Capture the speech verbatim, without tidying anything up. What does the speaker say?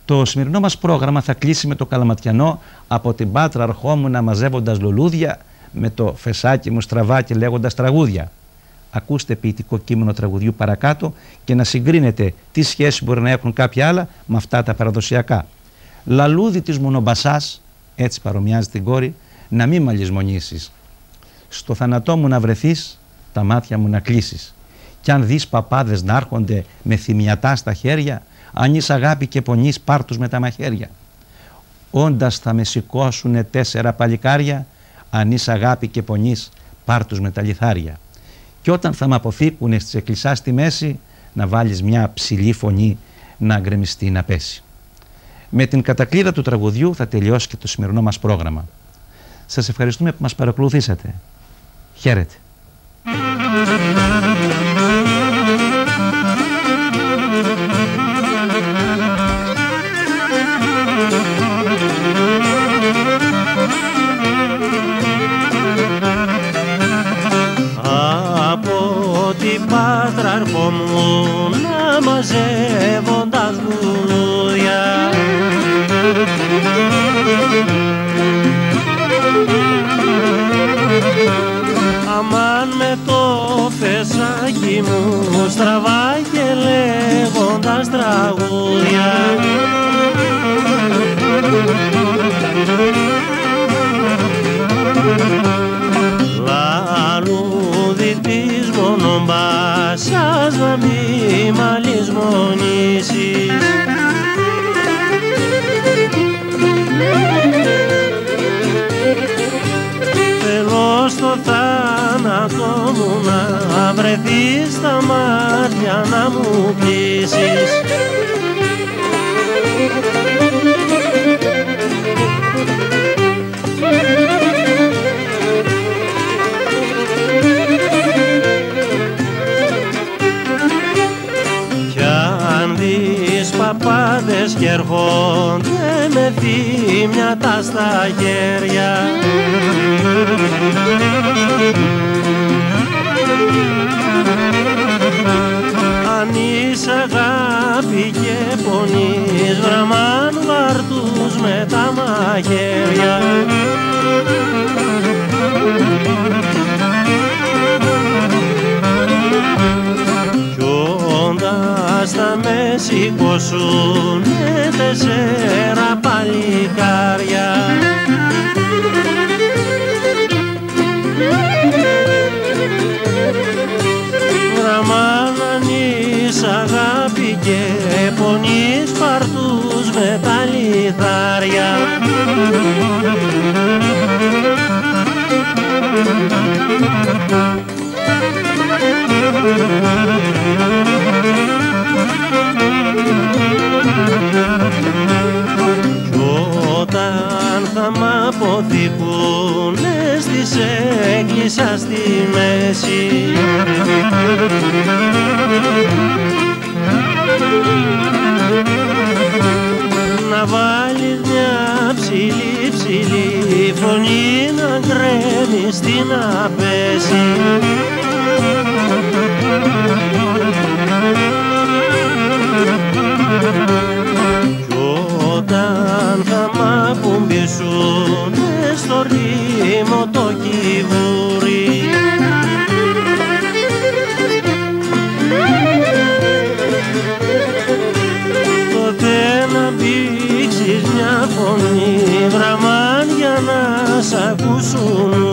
Το σημερινό μας πρόγραμμα θα κλείσει με το Καλαματιανό «Από την Πάτρα αρχόμουνα μαζεύοντας λουλούδια, με το φεσάκι μου στραβάκι λέγοντας τραγούδια». Ακούστε ποιητικό κείμενο τραγουδιού παρακάτω και να συγκρίνετε τι σχέση μπορεί να έχουν κάποια άλλα με αυτά τα παραδοσιακά. «Λαλούδι της μονομπασάς», έτσι παρομοιάζει την κόρη, «να μη μ' αλυσμονήσεις. Στο θανατό μου να βρεθείς, τα μάτια μου να κλείσεις. Κι αν δεις παπάδες να έρχονται με θυμιατά στα χέρια, αν είσαι αγάπη και πονείς, πάρ' τους με τα μαχαίρια. Όντας θα με σηκώσουνε τέσσερα παλικάρια, αν είσαι αγάπη και πονείς, πάρ' τους με τα λιθάρια. Και όταν θα με αποθήκουνε στις εκκλησιά στη μέση, να βάλεις μια ψηλή φωνή να γκρεμιστεί να πέσει». Με την κατακλείδα του τραγουδιού θα τελειώσει και το σημερινό μας πρόγραμμα. Σας ευχαριστούμε που μας παρακολουθήσατε. Χαίρετε. Από την Πάτρα αρχόμουνα μαζεύοντας λουλούδια, αμάν με το φεσάκι μου στραβάει και λέγοντας τραγούδια. Λαλούδι της μονομπάσας, να μη μ' αλυσμονήσεις. Θέλω στο θάνατο μου να βρεθείς, στα μάτια να μου κλείσεις. Κι αν δεις παπάδες κι ερχόνται με θυμιατά στα χέρια, αν είσαι αγάπη και πονείς, βραμάν βάρ' τους με τα μαχαίρια. Κι όντας θα με σηκώσουνε τέσσερα παλικάρια, γραμμάν αν είσαι αγάπη και πονείς, πάρ' τους με τα λιθάρια. Κι όταν θα μ' αποθηκούνε στις εκκλησιά στη μέση, να βάλεις μια ψηλή ψηλή φωνή να γκρεμιστεί να πέσει. Κι όταν θα μ' ακουμπήσουνε στο ρήμο το κιβούρι, τότε να πήξεις μια φωνή, βραμάν, για να σ' ακούσουν